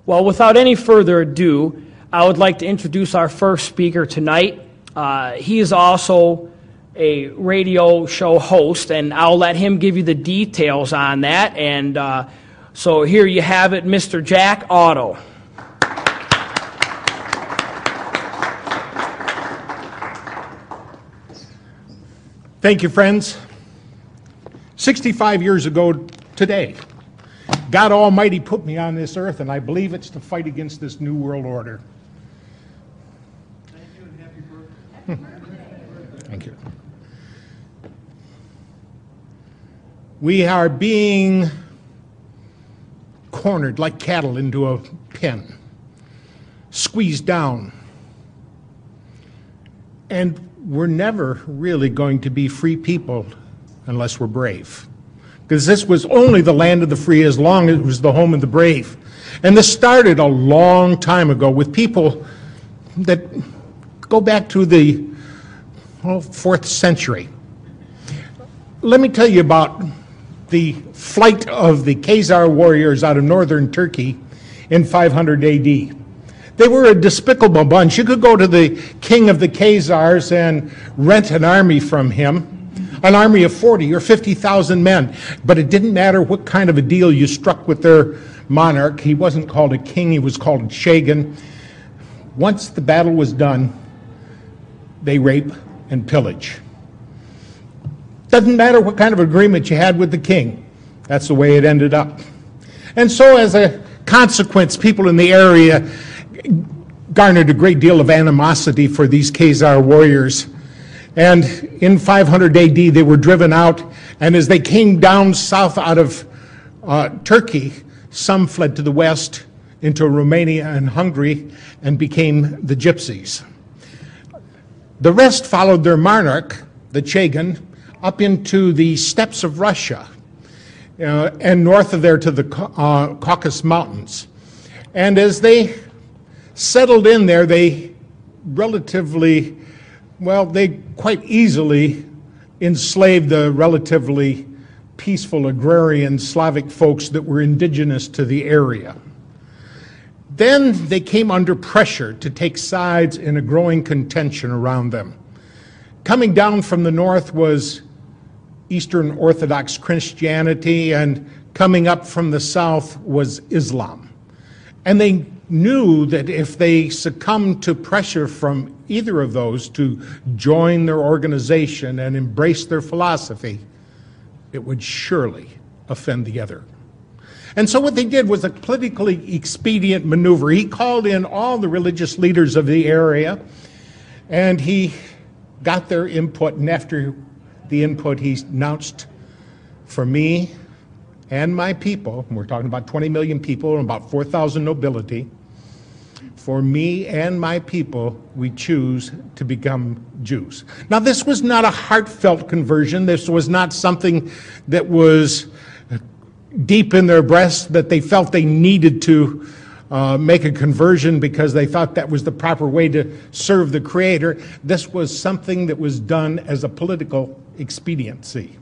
Well, without any further ado, I would like to introduce our first speaker tonight. He is also a radio show host, and I'll let him give you the details on that. And so here you have it, Mr. Jack Otto. Thank you, friends. 65 years ago today, God Almighty put me on this earth, and I believe it's to fight against this New World Order. Thank you and happy birthday. Thank you. We are being cornered like cattle into a pen, squeezed down, and we're never really going to be free people unless we're brave. Because this was only the land of the free as long as it was the home of the brave. And this started a long time ago with people that go back to the 4th century. Let me tell you about the flight of the Khazar warriors out of northern Turkey in 500 AD. They were a despicable bunch. You could go to the king of the Khazars and rent an army from him, an army of 40 or 50,000 men. But it didn't matter what kind of a deal you struck with their monarch. He wasn't called a king, he was called a shagan. Once the battle was done, they rape and pillage. Doesn't matter what kind of agreement you had with the king. That's the way it ended up. And so as a consequence, people in the area garnered a great deal of animosity for these Khazar warriors. And in 500 AD, they were driven out, and as they came down south out of Turkey, some fled to the west into Romania and Hungary and became the Gypsies. The rest followed their monarch, the Chagan, up into the steppes of Russia and north of there to the Caucasus Mountains. And as they settled in there, they relatively, well, they quite easily enslaved the relatively peaceful agrarian Slavic folks that were indigenous to the area. Then they came under pressure to take sides in a growing contention around them. Coming down from the north was Eastern Orthodox Christianity, and coming up from the south was Islam. And they knew that if they succumbed to pressure from either of those to join their organization and embrace their philosophy, it would surely offend the other. And so what they did was a politically expedient maneuver. He called in all the religious leaders of the area, and he got their input, and after the input, he announced, for me and my people, and we're talking about 20 million people and about 4,000 nobility, for me and my people, we choose to become Jews. Now, this was not a heartfelt conversion. This was not something that was deep in their breast that they felt they needed to make a conversion because they thought that was the proper way to serve the Creator. This was something that was done as a political expediency.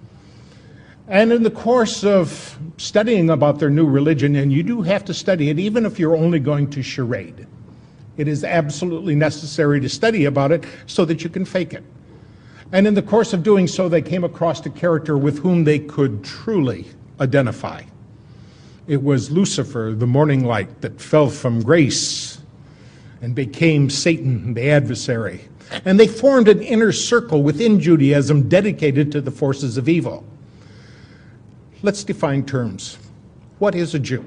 And in the course of studying about their new religion, and you do have to study it even if you're only going to charade, it is absolutely necessary to study about it so that you can fake it. And in the course of doing so, they came across a character with whom they could truly identify. It was Lucifer, the morning light, that fell from grace and became Satan, the adversary. And they formed an inner circle within Judaism dedicated to the forces of evil. Let's define terms. What is a Jew?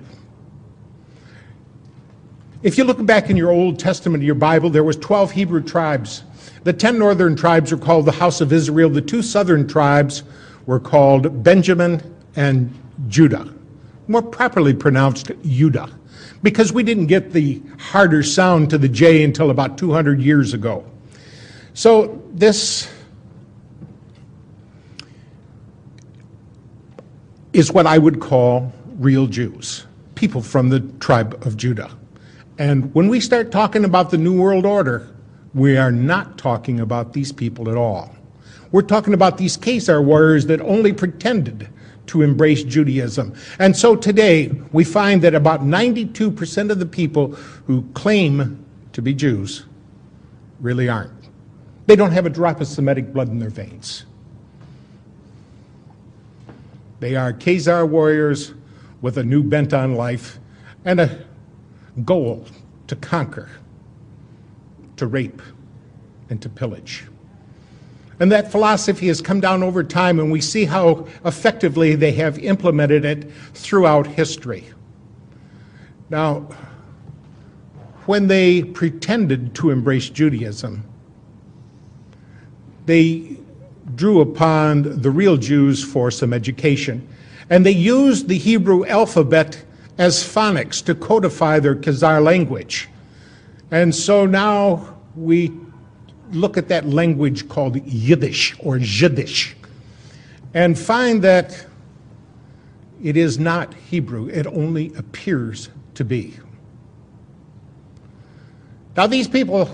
If you look back in your Old Testament, your Bible, there was 12 Hebrew tribes. The 10 northern tribes were called the house of Israel. The 2 southern tribes were called Benjamin and Judah. More properly pronounced Judah, because we didn't get the harder sound to the J until about 200 years ago. So this is what I would call real Jews, people from the tribe of Judah. And when we start talking about the New World Order, we are not talking about these people at all. We're talking about these Khazar warriors that only pretended to embrace Judaism. And so today, we find that about 92% of the people who claim to be Jews really aren't. They don't have a drop of Semitic blood in their veins. They are Khazar warriors with a new bent on life and a goal to conquer, to rape, and to pillage. And that philosophy has come down over time, and we see how effectively they have implemented it throughout history. Now, when they pretended to embrace Judaism, they drew upon the real Jews for some education, and they used the Hebrew alphabet as phonics to codify their Khazar language. And so now we look at that language called Yiddish or Jiddish and find that it is not Hebrew. It only appears to be. Now these people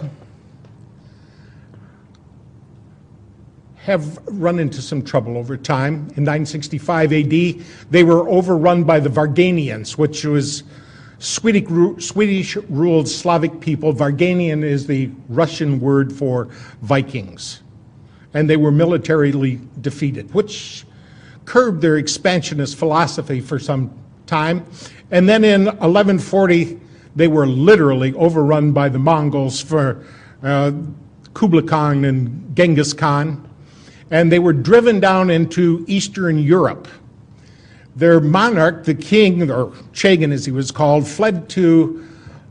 have run into some trouble over time. In 965 AD, they were overrun by the Varganians, which was Swedish-ruled Slavic people. Varganian is the Russian word for Vikings. And they were militarily defeated, which curbed their expansionist philosophy for some time. And then in 1140, they were literally overrun by the Mongols for Kublai Khan and Genghis Khan. And they were driven down into Eastern Europe. Their monarch, the king, or Chagan as he was called, fled to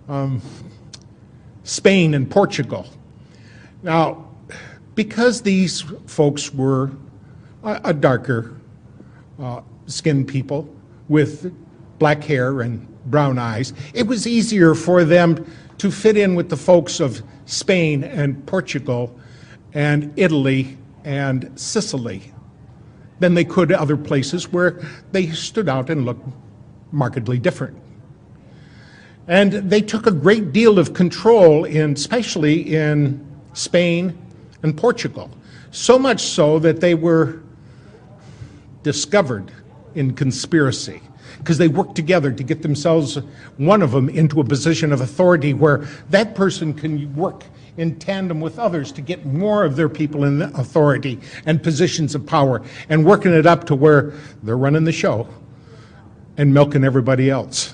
Spain and Portugal. Now, because these folks were a darker skinned people with black hair and brown eyes, it was easier for them to fit in with the folks of Spain and Portugal and Italy and Sicily than they could other places where they stood out and looked markedly different. And they took a great deal of control, especially in Spain and Portugal, so much so that they were discovered in conspiracy because they worked together to get themselves, one of them, into a position of authority where that person can work in tandem with others to get more of their people in authority and positions of power, and working it up to where they're running the show and milking everybody else.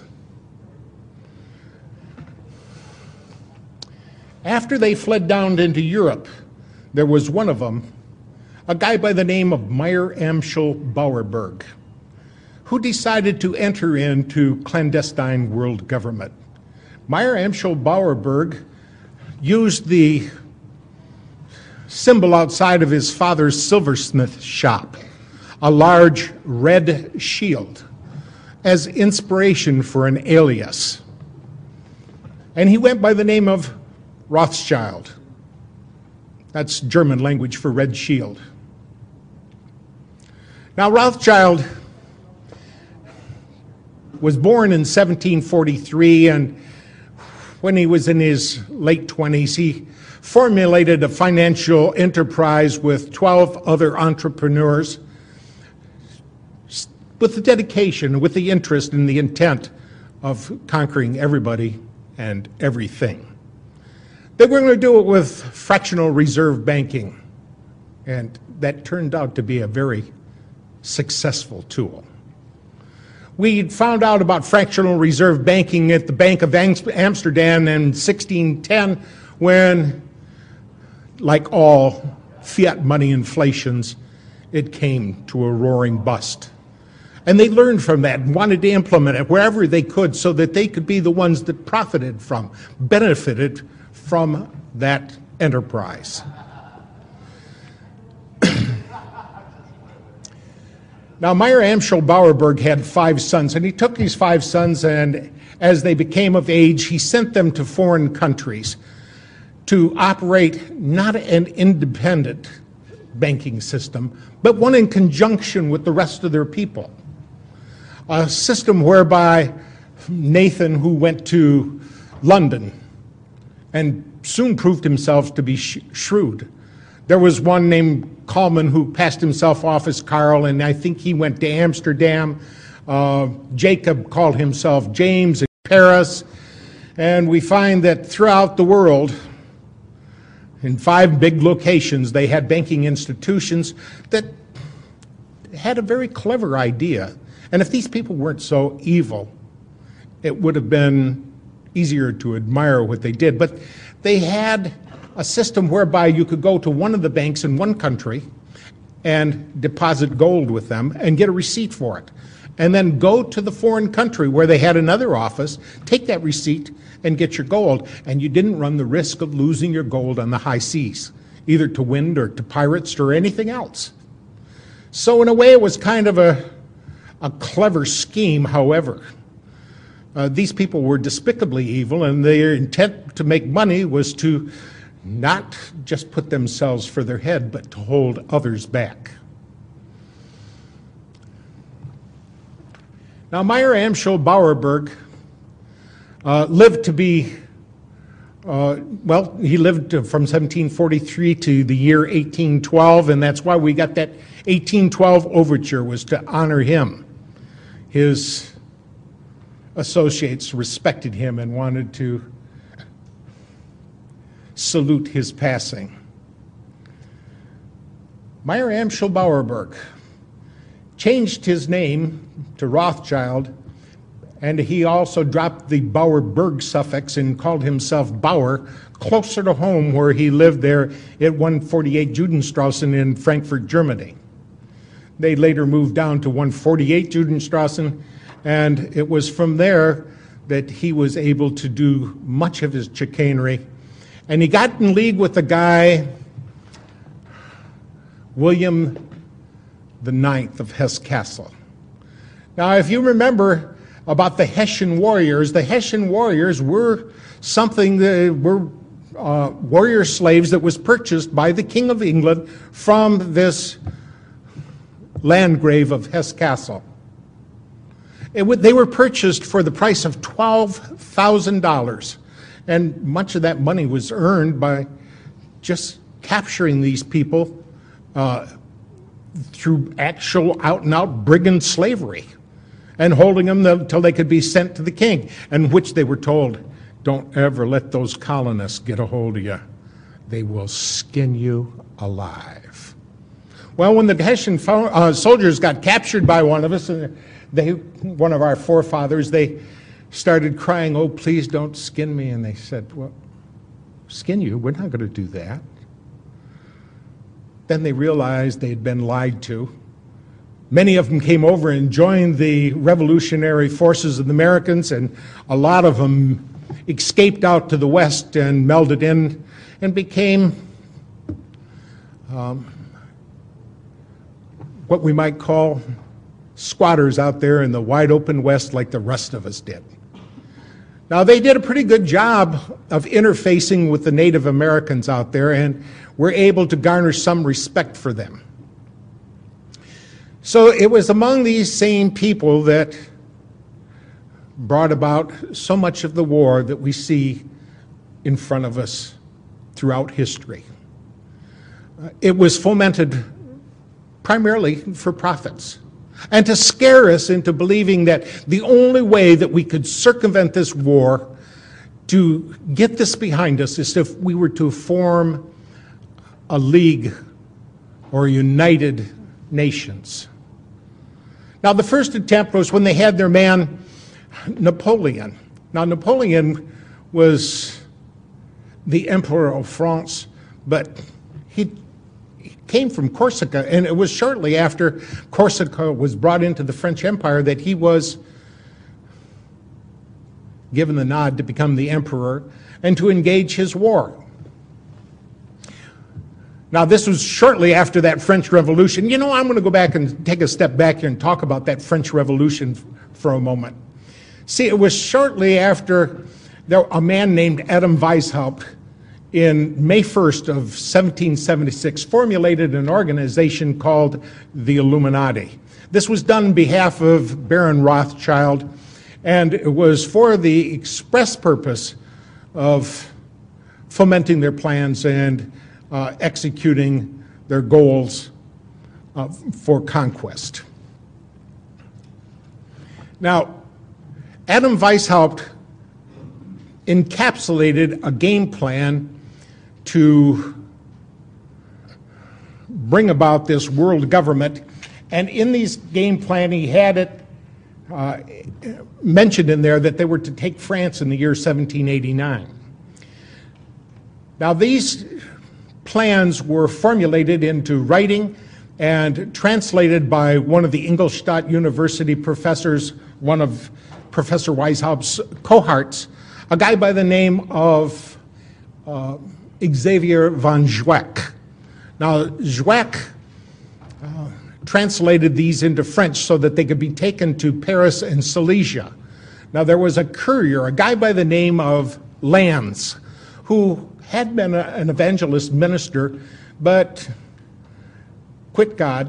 After they fled down into Europe, there was one of them, a guy by the name of Meyer Amschel Bauerberg, who decided to enter into clandestine world government. Meyer Amschel Bauerberg used the symbol outside of his father's silversmith shop, a large red shield, as inspiration for an alias. And he went by the name of Rothschild. That's German language for red shield. Now, Rothschild was born in 1743, and when he was in his late 20s, he formulated a financial enterprise with 12 other entrepreneurs with the dedication, with the interest and the intent of conquering everybody and everything. They were going to do it with fractional reserve banking, and that turned out to be a very successful tool. We found out about fractional reserve banking at the Bank of Amsterdam in 1610 when, like all fiat money inflations, it came to a roaring bust. And they learned from that and wanted to implement it wherever they could so that they could be the ones that profited from, benefited from that enterprise. Now, Meyer Amschel Bauerberg had 5 sons, and he took these 5 sons, and as they became of age, he sent them to foreign countries to operate not an independent banking system, but one in conjunction with the rest of their people. A system whereby Nathan, who went to London and soon proved himself to be shrewd, There was one named Kalman who passed himself off as Carl, and I think he went to Amsterdam. Jacob called himself James in Paris. And we find that throughout the world, in 5 big locations, they had banking institutions that had a very clever idea. And if these people weren't so evil, it would have been easier to admire what they did. But they had a system whereby you could go to one of the banks in one country and deposit gold with them and get a receipt for it. And then go to the foreign country where they had another office, take that receipt, and get your gold. And you didn't run the risk of losing your gold on the high seas, either to wind or to pirates or anything else. So in a way, it was kind of a clever scheme, however. These people were despicably evil, and their intent to make money was to not just put themselves for their head, but to hold others back. Now, Meyer Amschel Bauerberg lived to be, he lived from 1743 to the year 1812, and that's why we got that 1812 overture, was to honor him. His associates respected him and wanted to salute his passing. Meyer Amschel Bauerberg changed his name to Rothschild, and he also dropped the Bauerberg suffix and called himself Bauer, closer to home, where he lived there at 148 Judenstrassen in Frankfurt, Germany. They later moved down to 148 Judenstrassen, and it was from there that he was able to do much of his chicanery. And he got in league with a guy, William the Ninth of Hesse-Kassel. Now, if you remember about the Hessian warriors were something that were warrior slaves that was purchased by the King of England from this Landgrave of Hesse-Kassel. They were purchased for the price of $12,000, and much of that money was earned by just capturing these people through actual out-and-out brigand slavery and holding them until they could be sent to the king, and which they were told, don't ever let those colonists get a hold of you. They will skin you alive. Well, when the Hessian soldiers got captured by one of us, one of our forefathers, they started crying, oh, please don't skin me. And they said, well, skin you? We're not going to do that. Then they realized they'd been lied to. Many of them came over and joined the revolutionary forces of the Americans, and a lot of them escaped out to the west and melded in and became what we might call squatters out there in the wide open west, like the rest of us did. Now, they did a pretty good job of interfacing with the Native Americans out there, and were able to garner some respect for them. So it was among these same people that brought about so much of the war that we see in front of us throughout history. It was fomented primarily for profits, and to scare us into believing that the only way that we could circumvent this war, to get this behind us, is if we were to form a league or United Nations. Now, the first attempt was when they had their man Napoleon. Now, Napoleon was the Emperor of France, but he came from Corsica, and it was shortly after Corsica was brought into the French Empire that he was given the nod to become the emperor and to engage his war. Now, this was shortly after that French Revolution. You know, I'm going to go back and take a step back here and talk about that French Revolution for a moment. See, it was shortly after a man named Adam Weishaupt, in May 1st of 1776, formulated an organization called the Illuminati. This was done on behalf of Baron Rothschild, and it was for the express purpose of fomenting their plans and executing their goals for conquest. Now, Adam Weishaupt encapsulated a game plan to bring about this world government, and in these game plan he had it mentioned in there that they were to take France in the year 1789. Now, these plans were formulated into writing and translated by one of the Ingolstadt University professors, one of Professor Weishaupt's cohorts, a guy by the name of Xavier von Zweck. Now, Zweck translated these into French so that they could be taken to Paris and Silesia. Now, there was a courier, a guy by the name of Lanz, who had been an evangelist minister, but quit God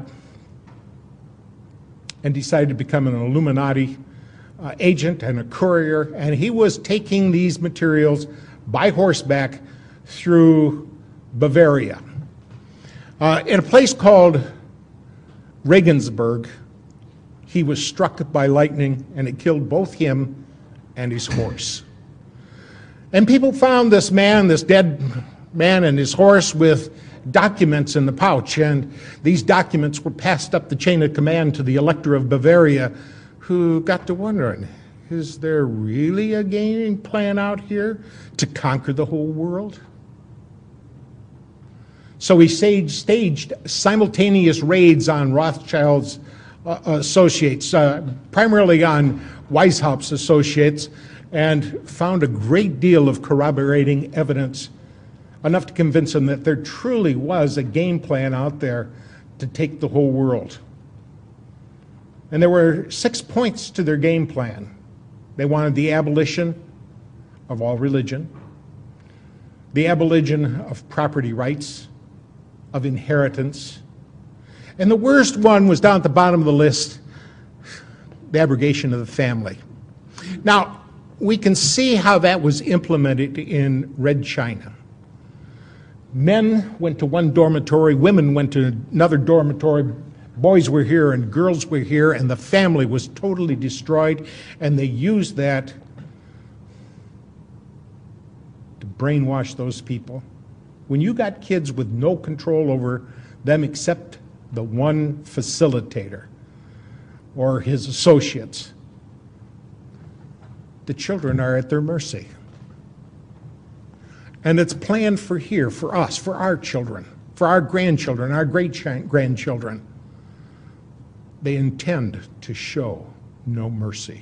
and decided to become an Illuminati agent and a courier, and he was taking these materials by horseback through Bavaria. In a place called Regensburg, he was struck by lightning, and it killed both him and his horse. And people found this man, this dead man, and his horse with documents in the pouch, and these documents were passed up the chain of command to the Elector of Bavaria, who got to wondering, is there really a game plan out here to conquer the whole world? So he staged simultaneous raids on Rothschild's associates, primarily on Weishaupt's associates, and found a great deal of corroborating evidence, enough to convince him that there truly was a game plan out there to take the whole world. And there were 6 points to their game plan. They wanted the abolition of all religion, the abolition of property rights, of inheritance, and the worst one was down at the bottom of the list, the abrogation of the family. Now, we can see how that was implemented in Red China. Men went to one dormitory, women went to another dormitory, boys were here and girls were here, and the family was totally destroyed, and they used that to brainwash those people. When you got kids with no control over them except the one facilitator or his associates, the children are at their mercy. And it's planned for here, for us, for our children, for our grandchildren, our great-grandchildren. They intend to show no mercy.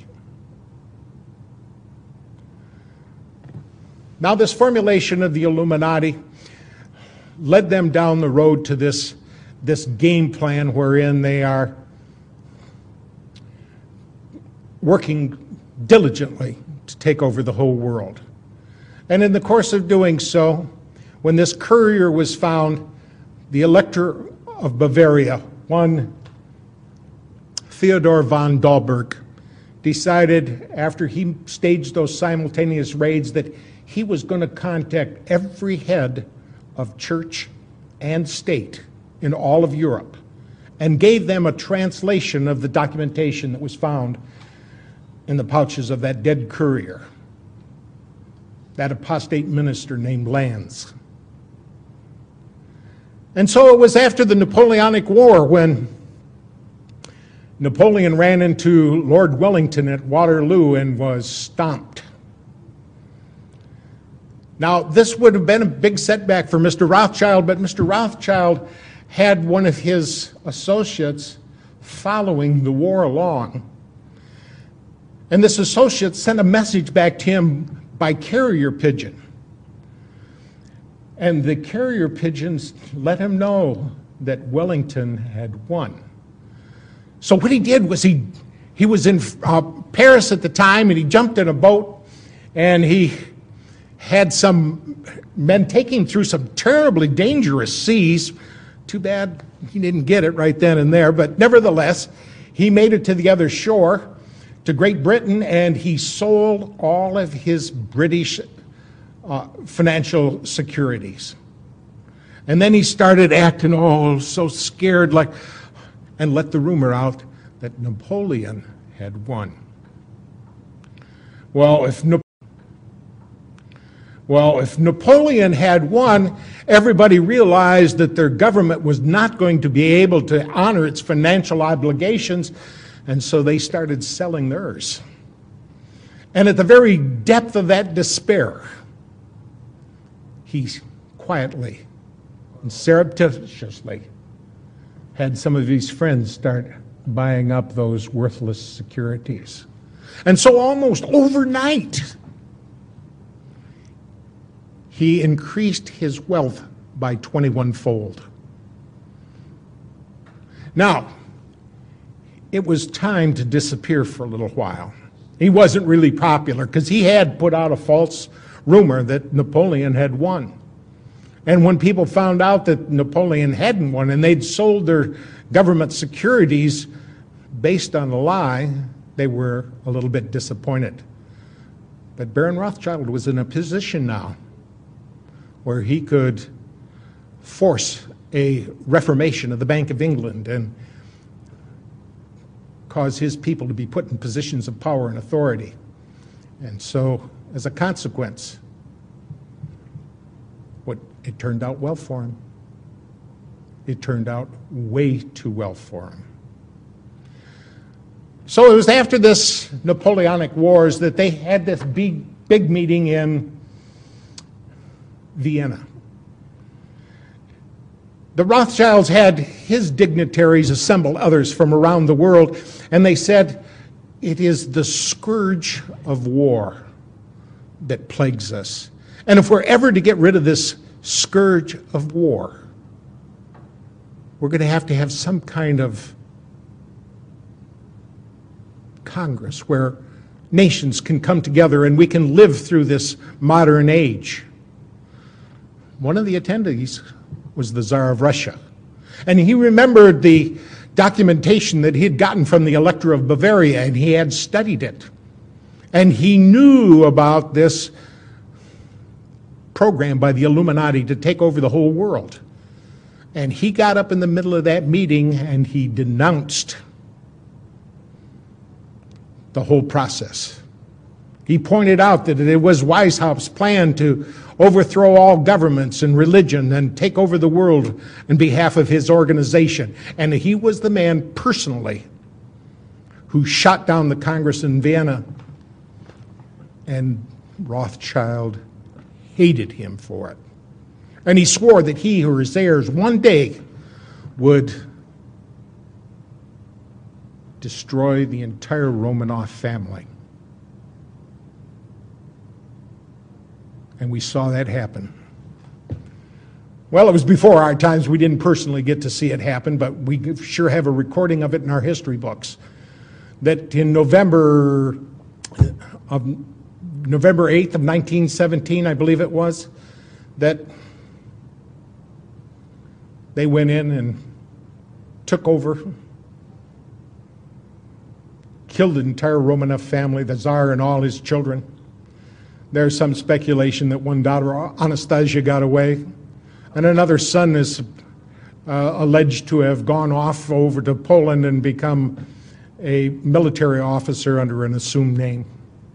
Now, this formulation of the Illuminati led them down the road to this game plan wherein they are working diligently to take over the whole world. And in the course of doing so, when this courier was found, the Elector of Bavaria, one Theodor von Dalberg, decided after he staged those simultaneous raids that he was going to contact every head of church and state in all of Europe and gave them a translation of the documentation that was found in the pouches of that dead courier, that apostate minister named Lanz. And so it was after the Napoleonic War when Napoleon ran into Lord Wellington at Waterloo and was stomped. Now, this would have been a big setback for Mr. Rothschild, but Mr. Rothschild had one of his associates following the war along. And this associate sent a message back to him by carrier pigeon. And the carrier pigeons let him know that Wellington had won. So what he did was he was in Paris at the time, and he jumped in a boat, and he had some men taking him through some terribly dangerous seas. Too bad he didn't get it right then and there, but nevertheless, he made it to the other shore, to Great Britain, and he sold all of his British financial securities. And then he started acting all so scared, and let the rumor out that Napoleon had won. Well, if Napoleon had won, everybody realized that their government was not going to be able to honor its financial obligations, and so they started selling theirs. And at the very depth of that despair, he quietly and surreptitiously had some of his friends start buying up those worthless securities. And so almost overnight, he increased his wealth by 21-fold. Now, it was time to disappear for a little while. He wasn't really popular because he had put out a false rumor that Napoleon had won. And when people found out that Napoleon hadn't won and they'd sold their government securities based on a lie, they were a little bit disappointed. But Baron Rothschild was in a position now where he could force a reformation of the Bank of England and cause his people to be put in positions of power and authority. And so, as a consequence, it turned out well for him. It turned out way too well for him. So it was after this Napoleonic Wars that they had this big meeting in Vienna. The Rothschilds had his dignitaries assemble others from around the world, and they said, it is the scourge of war that plagues us. And if we're ever to get rid of this scourge of war, we're going to have some kind of Congress where nations can come together and we can live through this modern age. One of the attendees was the Tsar of Russia. And he remembered the documentation that he had gotten from the Elector of Bavaria, and he had studied it. And he knew about this program by the Illuminati to take over the whole world. And he got up in the middle of that meeting and he denounced the whole process. He pointed out that it was Weishaupt's plan to overthrow all governments and religion and take over the world on behalf of his organization. And he was the man personally who shot down the Congress in Vienna, and Rothschild hated him for it. And he swore that he or his heirs one day would destroy the entire Romanov family. And we saw that happen. Well, it was before our times. We didn't personally get to see it happen, but we sure have a recording of it in our history books. That in November 8th of 1917, I believe it was, that they went in and took over, killed the entire Romanov family, the Tsar and all his children. There's some speculation that one daughter, Anastasia, got away, and another son is alleged to have gone off over to Poland and become a military officer under an assumed name.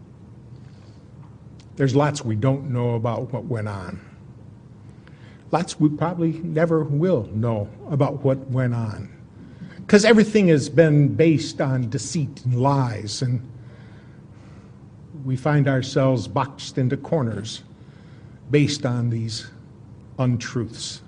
There's lots we don't know about what went on. Lots we probably never will know about what went on, because everything has been based on deceit and lies, and we find ourselves boxed into corners based on these untruths.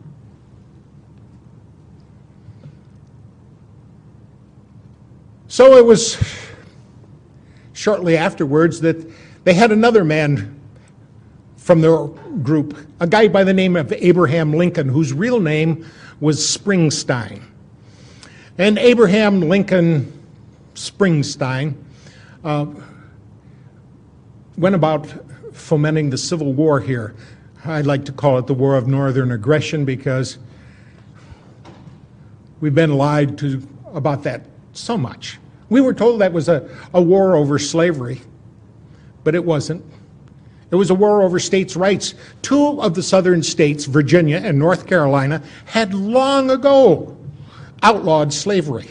So it was shortly afterwards that they had another man from their group, a guy by the name of Abraham Lincoln, whose real name was Springsteen. And Abraham Lincoln Springsteen went about fomenting the Civil War here. I'd like to call it the War of Northern Aggression, because we've been lied to about that so much. We were told that was a war over slavery, but it wasn't. It was a war over states' rights. Two of the southern states, Virginia and North Carolina, had long ago outlawed slavery.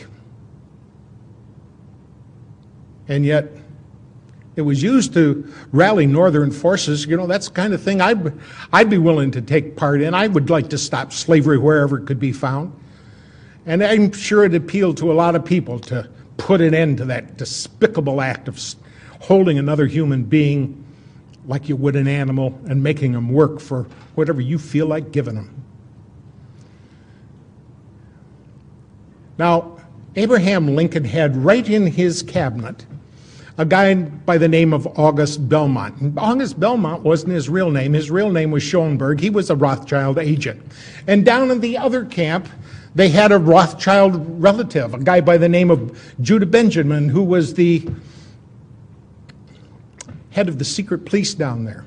And yet, it was used to rally northern forces. You know, that's the kind of thing I'd be willing to take part in. I would like to stop slavery wherever it could be found. And I'm sure it appealed to a lot of people to put an end to that despicable act of holding another human being like you would an animal and making them work for whatever you feel like giving them. Now, Abraham Lincoln had right in his cabinet a guy by the name of August Belmont. And August Belmont wasn't his real name. His real name was Schoenberg. He was a Rothschild agent. And down in the other camp, they had a Rothschild relative, a guy by the name of Judah Benjamin, who was the head of the secret police down there.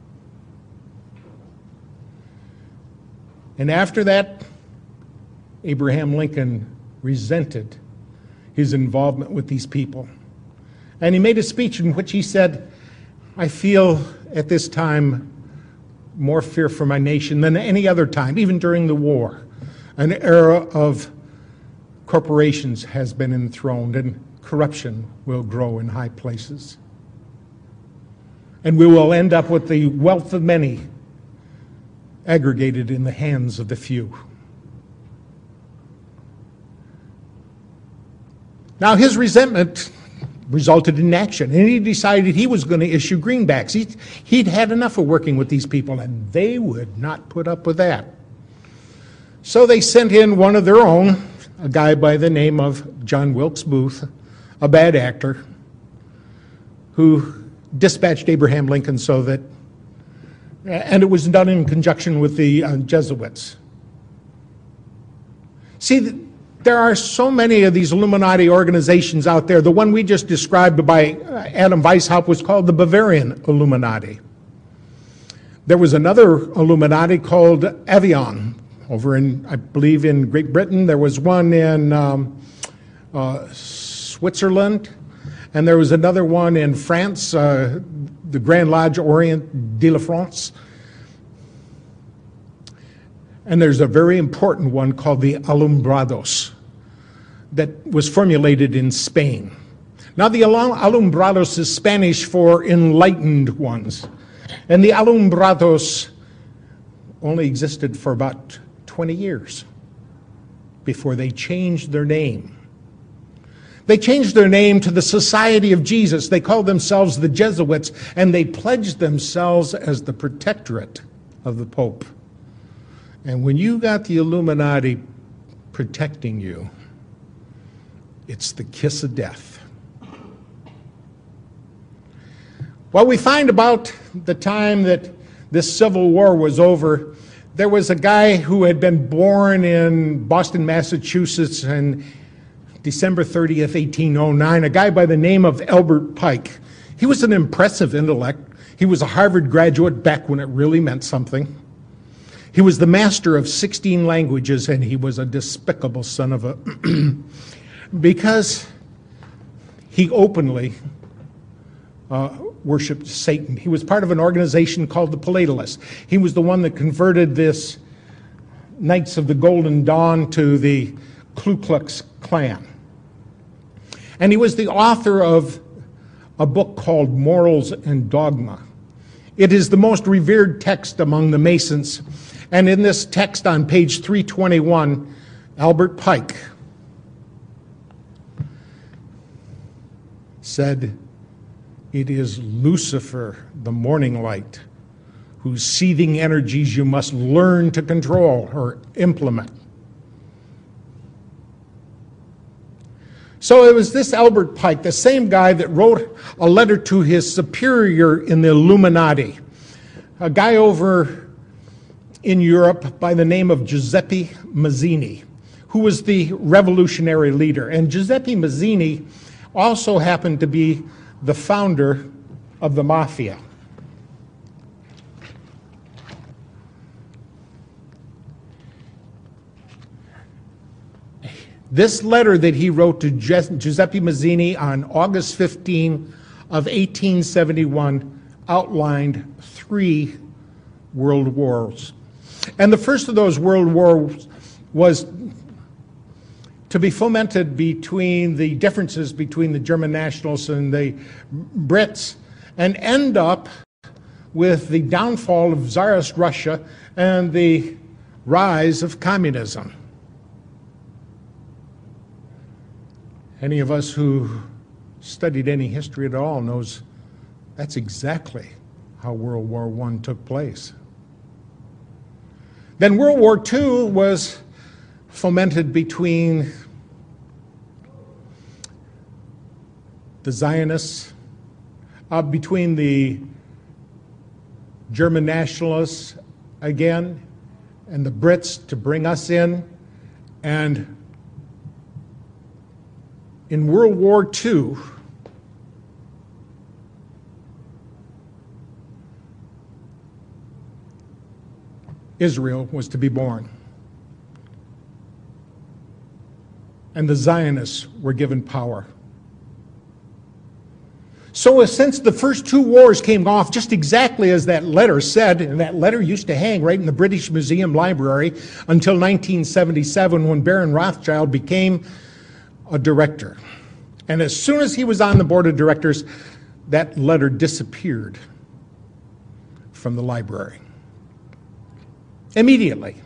And after that, Abraham Lincoln resented his involvement with these people. And he made a speech in which he said, I feel at this time more fear for my nation than any other time, even during the war. An era of corporations has been enthroned and corruption will grow in high places. And we will end up with the wealth of many aggregated in the hands of the few. Now, his resentment resulted in action, and he decided he was going to issue greenbacks. He'd had enough of working with these people, and they would not put up with that. So they sent in one of their own, a guy by the name of John Wilkes Booth, a bad actor, who dispatched Abraham Lincoln so that, and it was done in conjunction with the Jesuits. See, there are so many of these Illuminati organizations out there. The one we just described by Adam Weishaupt was called the Bavarian Illuminati. There was another Illuminati called Avion over in, I believe, in Great Britain. There was one in Switzerland, and there was another one in France, the Grand Lodge Orient de la France. And there's a very important one called the Alumbrados that was formulated in Spain. Now, the Alumbrados is Spanish for enlightened ones. And the Alumbrados only existed for about 20 years before they changed their name. They changed their name to the Society of Jesus. They called themselves the Jesuits, and they pledged themselves as the protectorate of the Pope. And when you got the Illuminati protecting you, it's the kiss of death. Well, we find about the time that this Civil War was over, there was a guy who had been born in Boston, Massachusetts on December 30th, 1809, a guy by the name of Albert Pike. He was an impressive intellect. He was a Harvard graduate back when it really meant something. He was the master of 16 languages, and he was a despicable son of a... because he openly worshipped Satan. He was part of an organization called the Palatalists. He was the one that converted this Knights of the Golden Dawn to the Ku Klux Klan. And he was the author of a book called Morals and Dogma. It is the most revered text among the Masons. And in this text on page 321, Albert Pike said, "It is Lucifer, the morning light, whose seething energies you must learn to control or implement." So it was this Albert Pike, the same guy that wrote a letter to his superior in the Illuminati, a guy over in Europe by the name of Giuseppe Mazzini, who was the revolutionary leader. And Giuseppe Mazzini also happened to be the founder of the mafia. This letter that he wrote to Giuseppe Mazzini on August 15 of 1871 outlined 3 world wars. And the first of those world wars was to be fomented between the differences between the German nationalists and the Brits, and end up with the downfall of Tsarist Russia and the rise of communism. Any of us who studied any history at all knows that's exactly how World War I took place. Then World War II was fomented between the Zionists, between the German nationalists again, and the Brits to bring us in. And in World War II, Israel was to be born. And the Zionists were given power. So since the first 2 wars came off just exactly as that letter said, and that letter used to hang right in the British Museum Library until 1977 when Baron Rothschild became a director. And as soon as he was on the board of directors, that letter disappeared from the library. Immediately.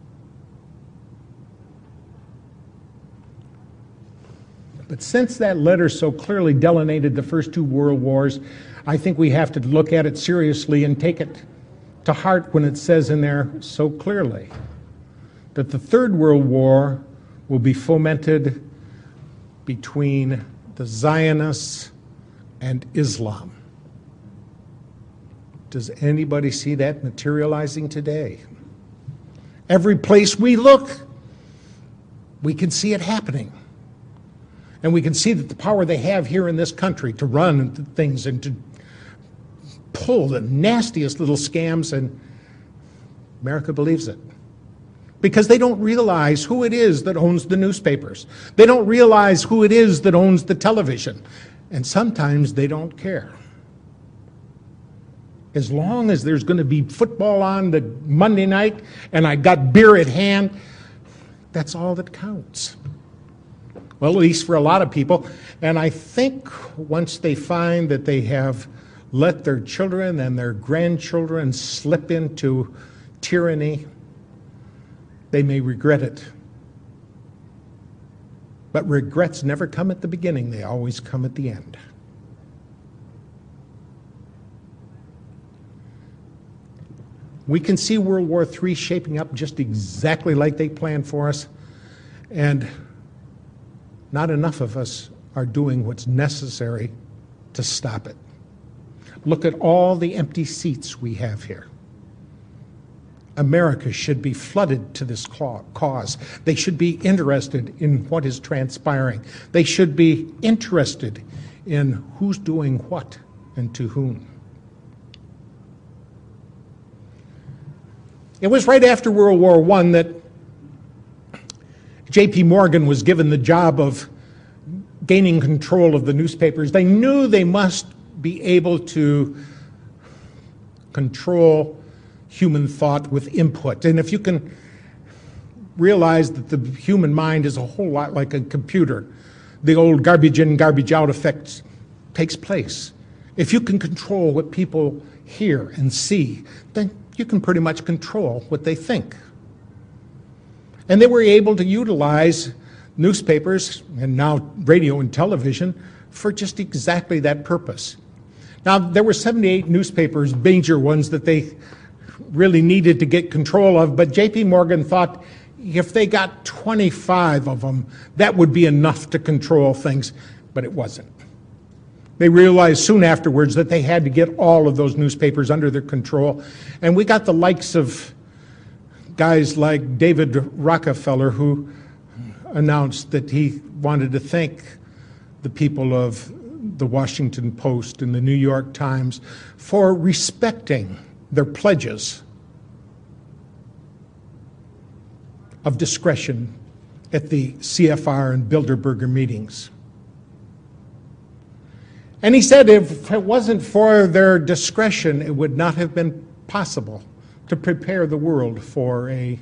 But since that letter so clearly delineated the first 2 world wars, I think we have to look at it seriously and take it to heart when it says in there so clearly that the Third World War will be fomented between the Zionists and Islam. Does anybody see that materializing today? Every place we look, we can see it happening. And we can see that the power they have here in this country to run things and to pull the nastiest little scams, and America believes it. Because they don't realize who it is that owns the newspapers. They don't realize who it is that owns the television. And sometimes they don't care. As long as there's going to be football on the Monday night and I got beer at hand, that's all that counts. Well, at least for a lot of people. And I think once they find that they have let their children and their grandchildren slip into tyranny, they may regret it. But regrets never come at the beginning, they always come at the end. We can see World War III shaping up just exactly like they planned for us, and not enough of us are doing what's necessary to stop it. Look at all the empty seats we have here. America should be flooded to this cause. They should be interested in what is transpiring. They should be interested in who's doing what and to whom. It was right after World War I that J.P. Morgan was given the job of gaining control of the newspapers. They knew they must be able to control human thought with input. And if you can realize that the human mind is a whole lot like a computer, the old garbage in, garbage out effect takes place. If you can control what people hear and see, then you can pretty much control what they think. And they were able to utilize newspapers and now radio and television for just exactly that purpose. Now, there were 78 newspapers, major ones, that they really needed to get control of, but J.P. Morgan thought if they got 25 of them, that would be enough to control things, but it wasn't. They realized soon afterwards that they had to get all of those newspapers under their control, and we got the likes of guys like David Rockefeller, who announced that he wanted to thank the people of the Washington Post and the New York Times for respecting their pledges of discretion at the CFR and Bilderberger meetings. And he said if it wasn't for their discretion, it would not have been possible to prepare the world for a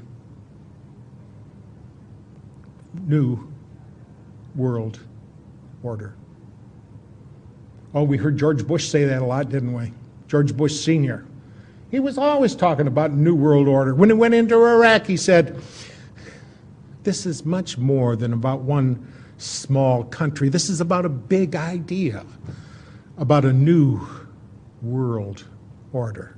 new world order. Oh, we heard George Bush say that a lot, didn't we? George Bush Sr. He was always talking about new world order. When he went into Iraq, he said, this is much more than about one small country. This is about a big idea, about a new world order.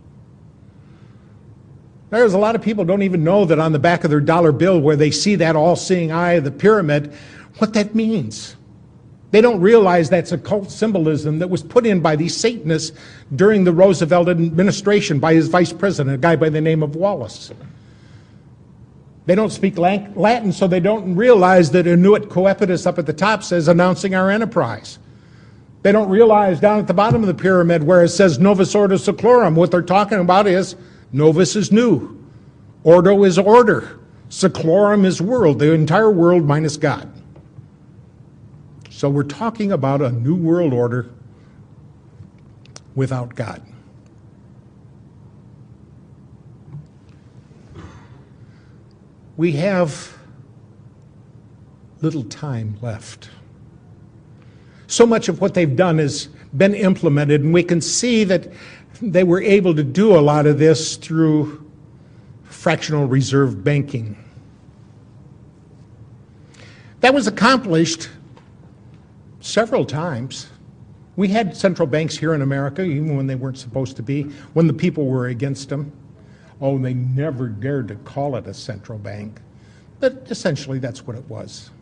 There's a lot of people don't even know that on the back of their dollar bill where they see that all-seeing eye of the pyramid, what that means. They don't realize that's occult symbolism that was put in by these Satanists during the Roosevelt administration by his vice president, a guy by the name of Wallace. They don't speak Latin, so they don't realize that Inuit Coepitus up at the top says announcing our enterprise. They don't realize down at the bottom of the pyramid where it says Novus Ordo Seclorum, what they're talking about is Novus is new, Ordo is order, Seclorum is world, the entire world minus God. So we're talking about a new world order without God. We have little time left. So much of what they've done has been implemented, and we can see that they were able to do a lot of this through fractional reserve banking. That was accomplished several times. We had central banks here in America, even when they weren't supposed to be, when the people were against them. Oh, they never dared to call it a central bank. But essentially, that's what it was.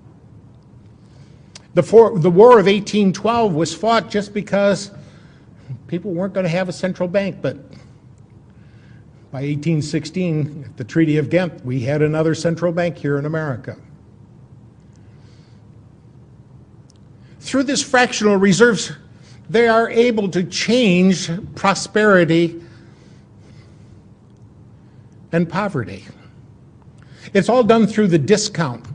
The War of 1812 was fought just because people weren't going to have a central bank, but by 1816, at the Treaty of Ghent, we had another central bank here in America. Through this fractional reserves, they are able to change prosperity and poverty. It's all done through the discount.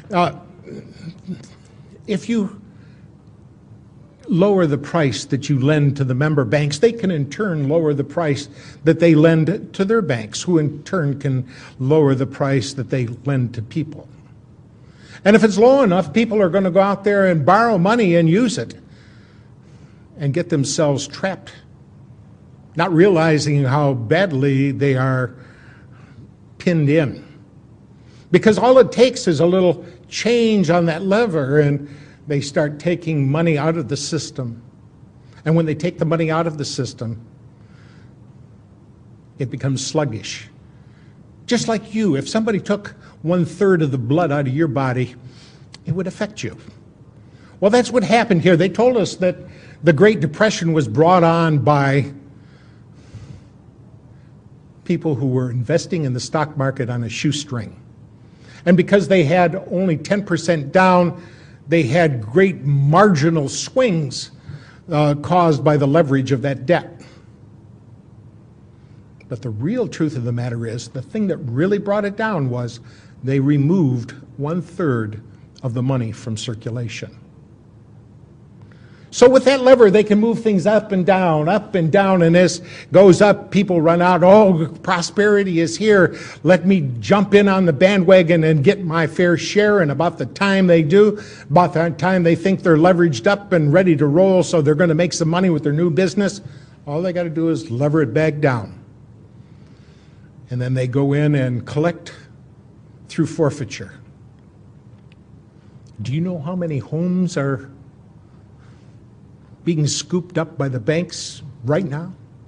If you lower the price that you lend to the member banks, they can in turn lower the price that they lend to their banks, who in turn can lower the price that they lend to people. And if it's low enough, people are going to go out there and borrow money and use it and get themselves trapped, not realizing how badly they are pinned in. Because all it takes is a little change on that lever and they start taking money out of the system. And when they take the money out of the system, it becomes sluggish. Just like you, if somebody took 1/3 of the blood out of your body, it would affect you. Well, that's what happened here. They told us that the Great Depression was brought on by people who were investing in the stock market on a shoestring. And because they had only 10% down, they had great marginal swings caused by the leverage of that debt. But the real truth of the matter is, the thing that really brought it down was they removed 1/3 of the money from circulation. So with that lever, they can move things up and down, and as goes up, people run out, oh, prosperity is here, let me jump in on the bandwagon and get my fair share, and about the time they do, about the time they think they're leveraged up and ready to roll, so they're going to make some money with their new business, all they got to do is lever it back down. And then they go in and collect through forfeiture. Do you know how many homes are being scooped up by the banks right now?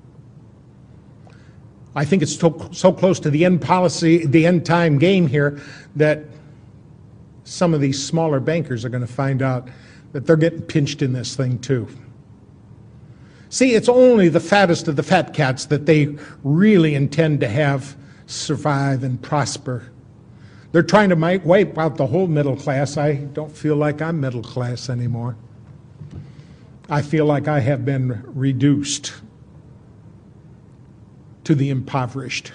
I think it's so close to the end time game here, that some of these smaller bankers are going to find out that they're getting pinched in this thing too. See, it's only the fattest of the fat cats that they really intend to have survive and prosper. They're trying to wipe out the whole middle class. I don't feel like I'm middle class anymore. I feel like I have been reduced to the impoverished.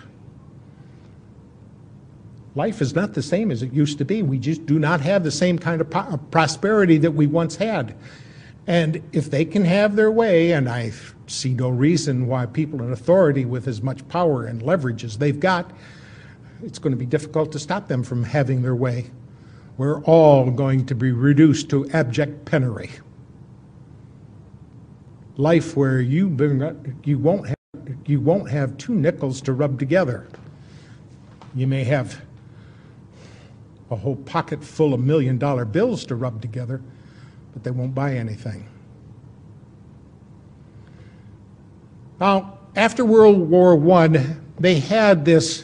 Life is not the same as it used to be. We just do not have the same kind of prosperity that we once had. And if they can have their way, and I see no reason why people in authority with as much power and leverage as they've got, it's going to be difficult to stop them from having their way. We're all going to be reduced to abject penury. Life where you won't have two nickels to rub together. You may have a whole pocket full of $1-million bills to rub together, but they won't buy anything. Now, after World War I, they had this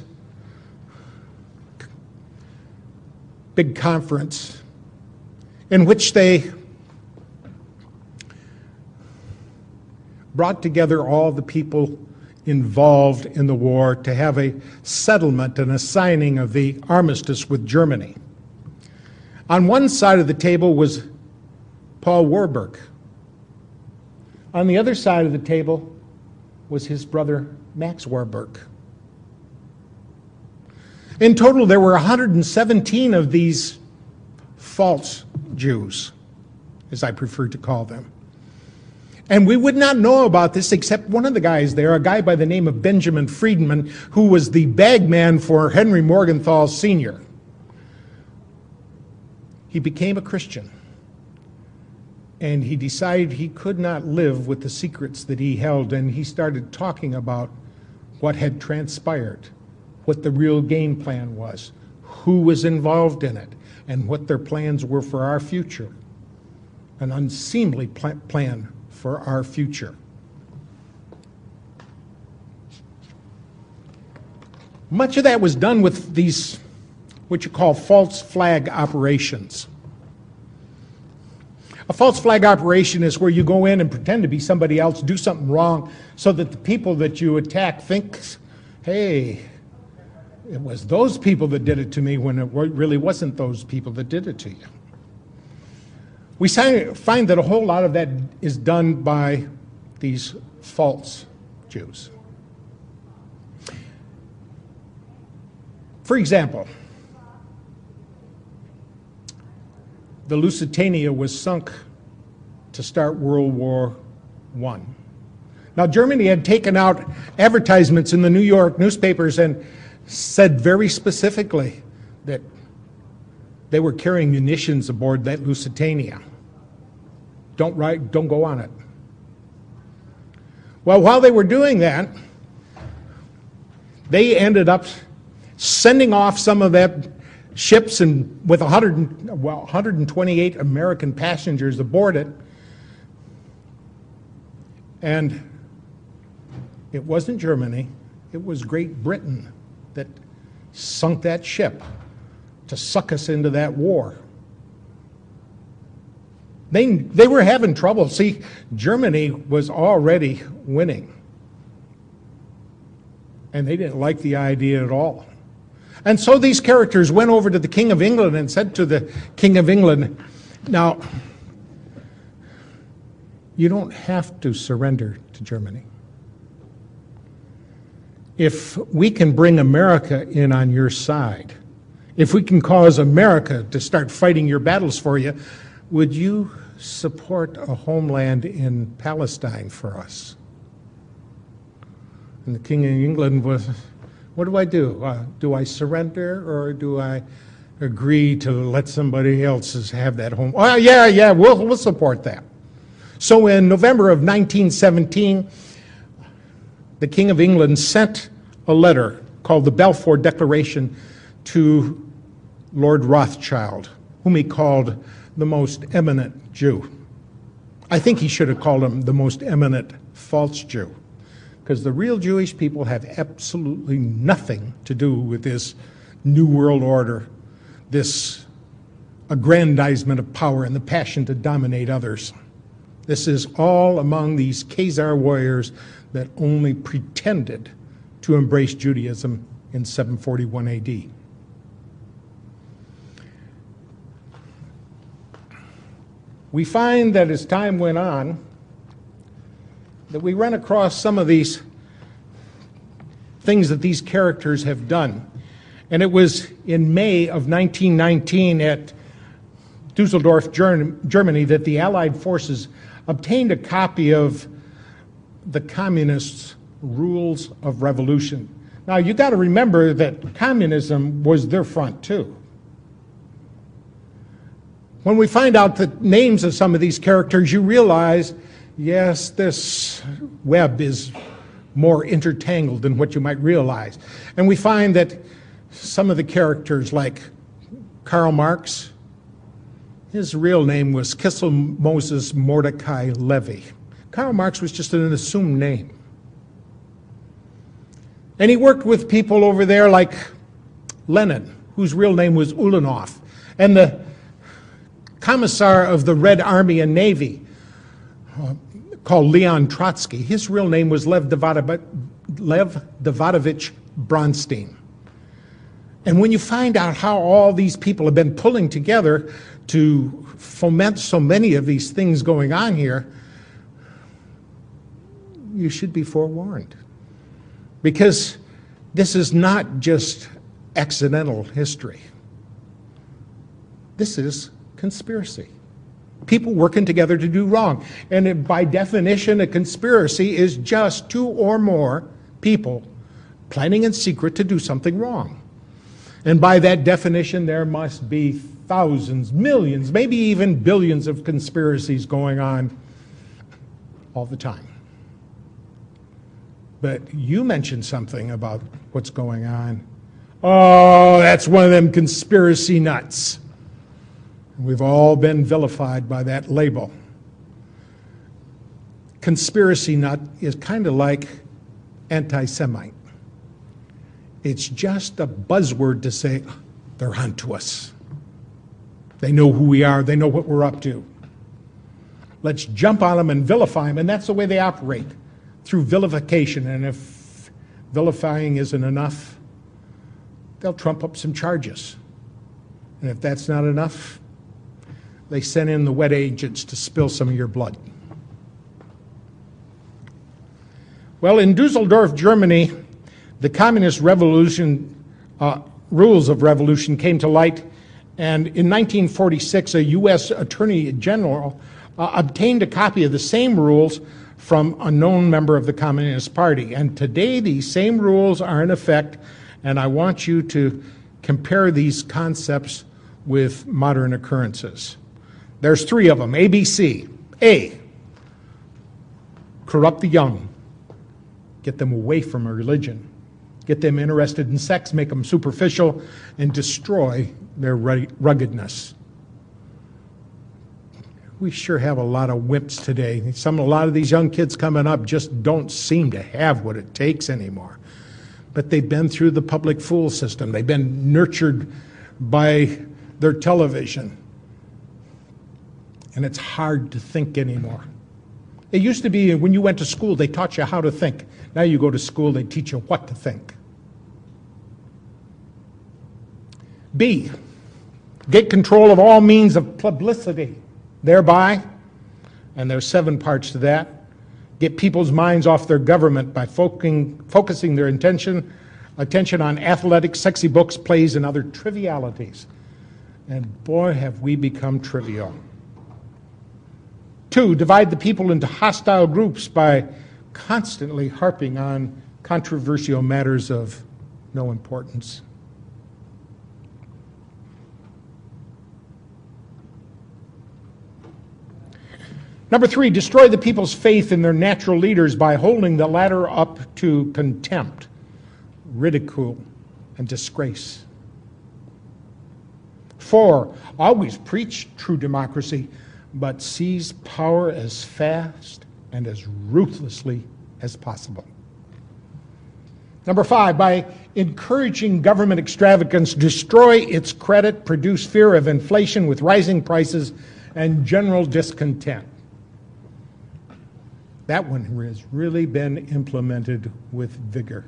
big conference in which they brought together all the people involved in the war to have a settlement and a signing of the armistice with Germany. On one side of the table was Paul Warburg. On the other side of the table was his brother Max Warburg. In total, there were 117 of these false Jews, as I prefer to call them. And we would not know about this except one of the guys there, a guy by the name of Benjamin Friedman, who was the bagman for Henry Morgenthau Sr. He became a Christian, and he decided he could not live with the secrets that he held, and he started talking about what had transpired, what the real game plan was, who was involved in it, and what their plans were for our future. An unseemly plan for our future. Much of that was done with these, what you call false flag operations. A false flag operation is where you go in and pretend to be somebody else, do something wrong, so that the people that you attack think, hey, it was those people that did it to me, when it really wasn't those people that did it to you. We find that a whole lot of that is done by these false Jews. For example, the Lusitania was sunk to start World War I. Now, Germany had taken out advertisements in the New York newspapers and said very specifically that they were carrying munitions aboard that Lusitania. Don't go on it. Well, while they were doing that, they ended up sending off some of that ships and with 128 American passengers aboard it. And it wasn't Germany, it was Great Britain that sunk that ship to suck us into that war. They were having trouble. See, Germany was already winning. And they didn't like the idea at all. And so these characters went over to the King of England and said to the King of England, now, you don't have to surrender to Germany. If we can bring America in on your side, if we can cause America to start fighting your battles for you, would you support a homeland in Palestine for us? And the King of England was, what do I do? Do I surrender, or do I agree to let somebody else have that home? Oh, yeah, we'll support that. So in November of 1917, the King of England sent a letter called the Balfour Declaration to Lord Rothschild, whom he called the most eminent Jew. I think he should have called him the most eminent false Jew, because the real Jewish people have absolutely nothing to do with this New World Order, this aggrandizement of power and the passion to dominate others. This is all among these Khazar warriors that only pretended to embrace Judaism in 741 AD. We find that as time went on, that we run across some of these things that these characters have done. And it was in May of 1919 at Dusseldorf, Germany, that the Allied forces obtained a copy of the communists' rules of revolution. Now, you got to remember that communism was their front, too. When we find out the names of some of these characters, you realize, yes, this web is more intertangled than what you might realize. And we find that some of the characters, like Karl Marx, his real name was Kissel Moses Mordecai Levy. Karl Marx was just an assumed name. And he worked with people over there like Lenin, whose real name was Ulanov, and the commissar of the Red Army and Navy, called Leon Trotsky. His real name was Lev Davidovich Bronstein. And when you find out how all these people have been pulling together to foment so many of these things going on here, you should be forewarned. Because this is not just accidental history. This is conspiracy. People working together to do wrong. And by definition, a conspiracy is just two or more people planning in secret to do something wrong. And by that definition, there must be thousands, millions, maybe even billions of conspiracies going on all the time. But you mentioned something about what's going on. Oh, that's one of them conspiracy nuts. We've all been vilified by that label. Conspiracy nut is kind of like anti-Semite. It's just a buzzword to say they're onto us. They know who we are. They know what we're up to. Let's jump on them and vilify them, and that's the way they operate, through vilification. And if vilifying isn't enough, they'll trump up some charges. And if that's not enough, they send in the wet agents to spill some of your blood. Well, in Dusseldorf, Germany, the communist revolution, rules of revolution came to light, and in 1946, a U.S. Attorney General obtained a copy of the same rules from a known member of the Communist Party. And today, these same rules are in effect, and I want you to compare these concepts with modern occurrences. There's three of them, ABC. A, corrupt the young. Get them away from religion. Get them interested in sex, make them superficial, and destroy their ruggedness. We sure have a lot of wimps today. A lot of these young kids coming up just don't seem to have what it takes anymore. But they've been through the public fool system. They've been nurtured by their television. And it's hard to think anymore. It used to be when you went to school, they taught you how to think. Now you go to school, they teach you what to think. B, get control of all means of publicity. Thereby, and there's 7 parts to that, get people's minds off their government by focusing their attention on athletics, sexy books, plays, and other trivialities. And boy, have we become trivial. 2, divide the people into hostile groups by constantly harping on controversial matters of no importance. Number 3, destroy the people's faith in their natural leaders by holding the latter up to contempt, ridicule, and disgrace. 4, always preach true democracy, but seize power as fast and as ruthlessly as possible. Number 5, by encouraging government extravagance, destroy its credit, produce fear of inflation with rising prices and general discontent. That one has really been implemented with vigor.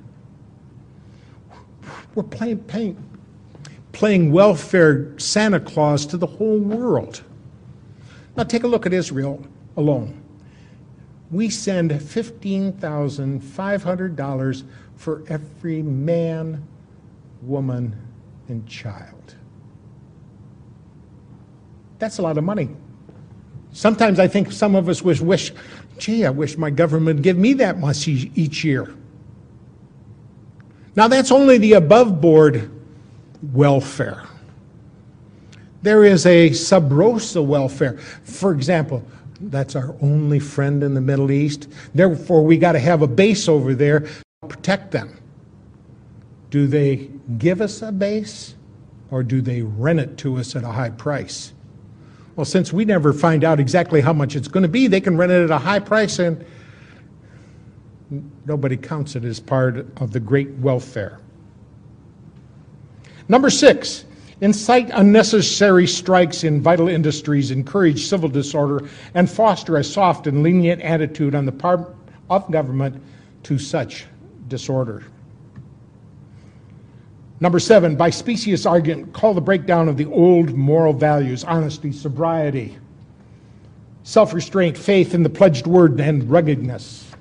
We're playing welfare Santa Claus to the whole world. Now take a look at Israel alone. We send $15,500 for every man, woman, and child. That's a lot of money. Sometimes I think some of us wish, gee, I wish my government would give me that much each year. Now that's only the above board welfare. There is a sub rosa welfare. For example, that's our only friend in the Middle East. Therefore, we got to have a base over there to protect them. Do they give us a base, or do they rent it to us at a high price? Well, since we never find out exactly how much it's going to be, they can rent it at a high price, and nobody counts it as part of the great welfare. Number 6, incite unnecessary strikes in vital industries, encourage civil disorder, and foster a soft and lenient attitude on the part of government to such disorder. Number 7, by specious argument, call the breakdown of the old moral values, honesty, sobriety, self-restraint, faith in the pledged word, and ruggedness.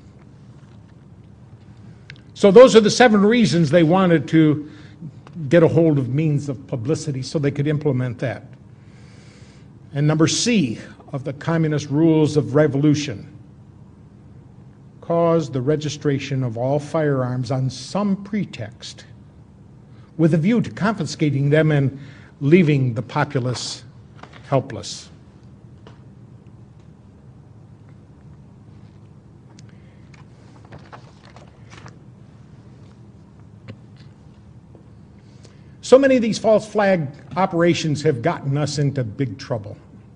So those are the 7 reasons they wanted to get a hold of means of publicity so they could implement that. And number C of the communist rules of revolution, cause the registration of all firearms on some pretext with a view to confiscating them and leaving the populace helpless. So many of these false flag operations have gotten us into big trouble.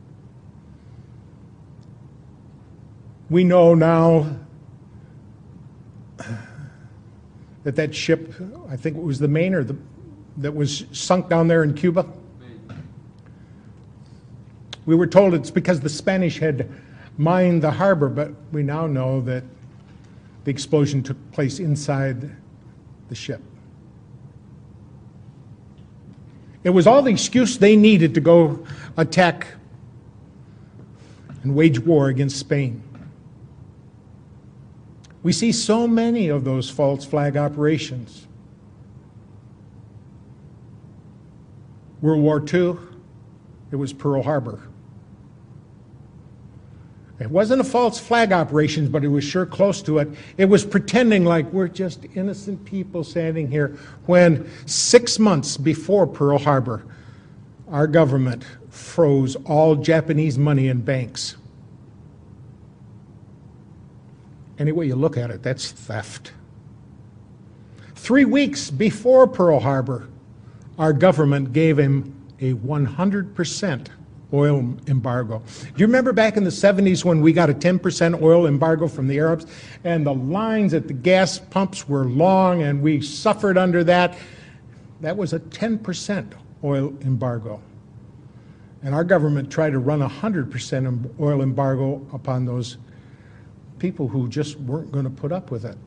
We know now that ship, I think it was the Maine, that was sunk down there in Cuba. We were told it's because the Spanish had mined the harbor, but we now know that the explosion took place inside the ship. It was all the excuse they needed to go attack and wage war against Spain. We see so many of those false flag operations. World War II, it was Pearl Harbor. It wasn't a false flag operation, but it was sure close to it. It was pretending like we're just innocent people standing here when 6 months before Pearl Harbor, our government froze all Japanese money in banks. Any way you look at it, that's theft. 3 weeks before Pearl Harbor, our government gave him a 100% oil embargo. Do you remember back in the 70s when we got a 10% oil embargo from the Arabs, and the lines at the gas pumps were long and we suffered under that? That was a 10% oil embargo. And our government tried to run a 100% oil embargo upon those people who just weren't going to put up with it.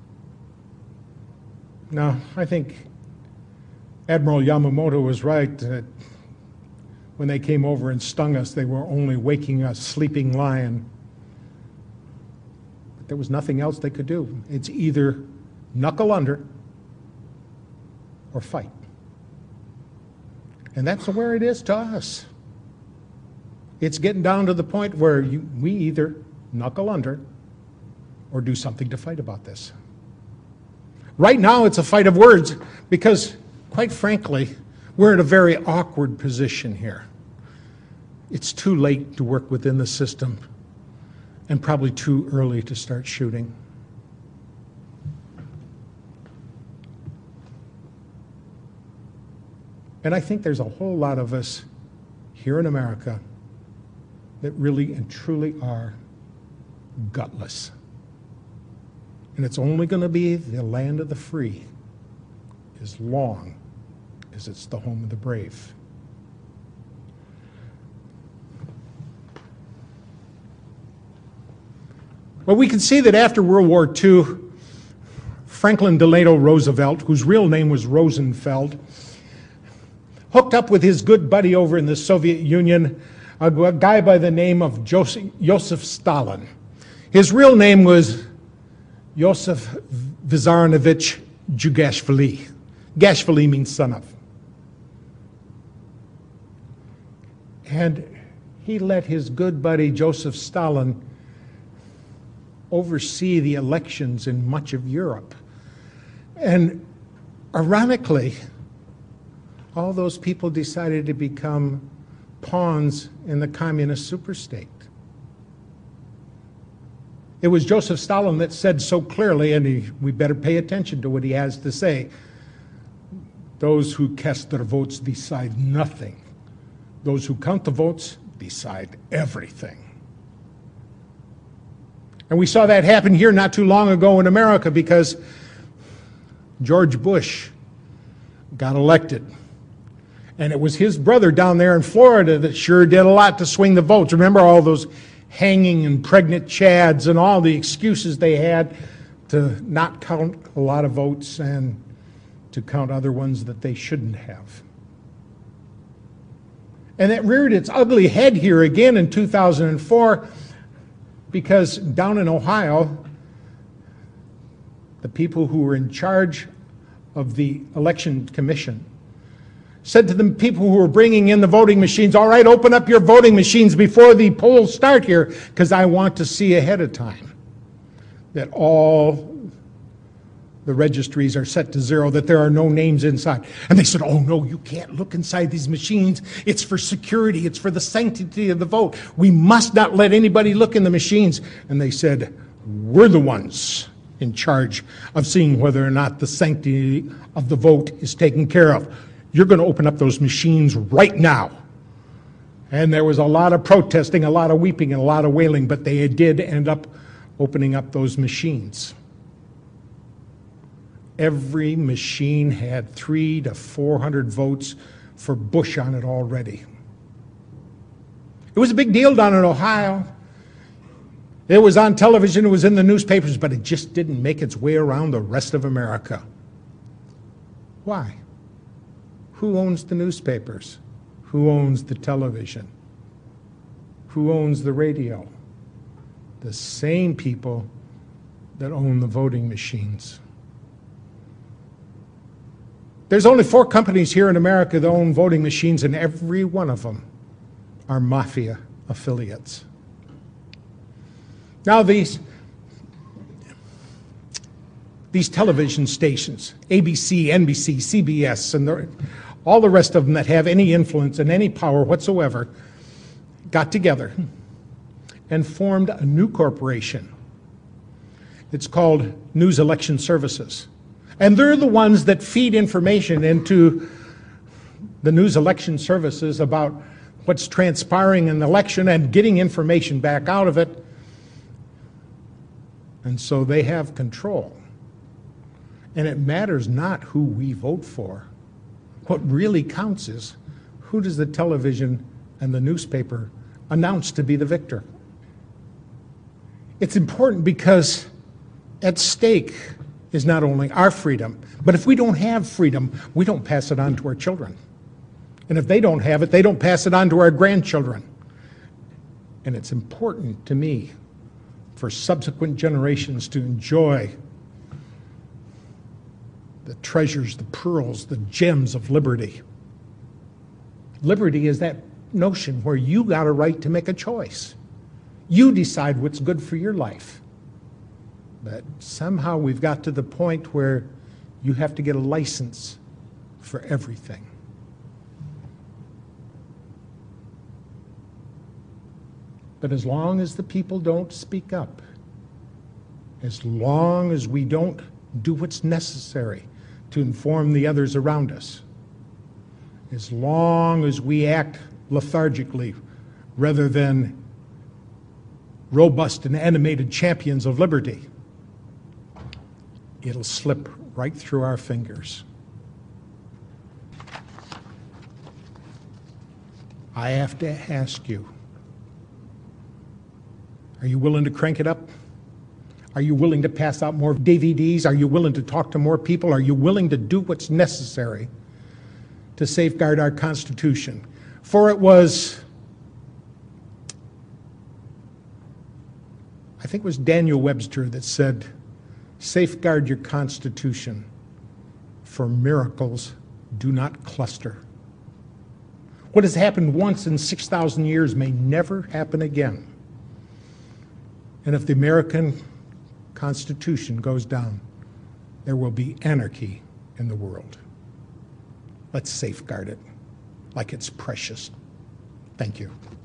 Now, I think Admiral Yamamoto was right that when they came over and stung us, they were only waking a sleeping lion. But there was nothing else they could do. It's either knuckle under or fight. And that's where it is to us. It's getting down to the point where we either knuckle under or do something to fight about this. Right now, it's a fight of words because, quite frankly, we're in a very awkward position here. It's too late to work within the system and probably too early to start shooting. And I think there's a whole lot of us here in America that really and truly are gutless. And it's only going to be the land of the free as long as it's the home of the brave. Well, we can see that after World War II, Franklin Delano Roosevelt, whose real name was Rosenfeld, hooked up with his good buddy over in the Soviet Union, a guy by the name of Joseph Stalin. His real name was Joseph Vissarionovich Jugashvili. Gashvili means son of. And he let his good buddy Joseph Stalin oversee the elections in much of Europe. And ironically, all those people decided to become pawns in the communist superstate. It was Joseph Stalin that said so clearly, and we better pay attention to what he has to say, those who cast their votes decide nothing. Those who count the votes decide everything. And we saw that happen here not too long ago in America because George Bush got elected. And it was his brother down there in Florida that sure did a lot to swing the votes. Remember all those hanging and pregnant chads and all the excuses they had to not count a lot of votes and to count other ones that they shouldn't have. And that reared its ugly head here again in 2004 because down in Ohio, the people who were in charge of the election commission said to the people who were bringing in the voting machines, all right, open up your voting machines before the polls start here, because I want to see ahead of time that all the registries are set to zero, that there are no names inside. And they said, oh no, you can't look inside these machines. It's for security. It's for the sanctity of the vote. We must not let anybody look in the machines. And they said, we're the ones in charge of seeing whether or not the sanctity of the vote is taken care of. You're going to open up those machines right now. And there was a lot of protesting, a lot of weeping, and a lot of wailing, but they did end up opening up those machines. Every machine had 300 to 400 votes for Bush on it already. It was a big deal down in Ohio. It was on television, it was in the newspapers, but it just didn't make its way around the rest of America. Why? Who owns the newspapers? Who owns the television? Who owns the radio? The same people that own the voting machines. There's only 4 companies here in America that own voting machines, and every one of them are mafia affiliates. Now these television stations, ABC, NBC, CBS, and all the rest of them that have any influence and any power whatsoever, got together and formed a new corporation. It's called News Election Services. And they're the ones that feed information into the News Election Services about what's transpiring in the election and getting information back out of it. And so they have control. And it matters not who we vote for. What really counts is who does the television and the newspaper announce to be the victor. It's important because at stake is not only our freedom, but if we don't have freedom, we don't pass it on to our children. And if they don't have it, they don't pass it on to our grandchildren. And it's important to me for subsequent generations to enjoy the treasures, the pearls, the gems of liberty. Liberty is that notion where you got a right to make a choice. You decide what's good for your life. But somehow we've got to the point where you have to get a license for everything. But as long as the people don't speak up, as long as we don't do what's necessary to inform the others around us, as long as we act lethargically rather than robust and animated champions of liberty, it'll slip right through our fingers. I have to ask you, are you willing to crank it up? Are you willing to pass out more DVDs? Are you willing to talk to more people? Are you willing to do what's necessary to safeguard our Constitution? For it was, I think it was Daniel Webster that said, safeguard your Constitution, for miracles do not cluster. What has happened once in 6,000 years may never happen again. And if the American Constitution goes down, there will be anarchy in the world. Let's safeguard it like it's precious. Thank you.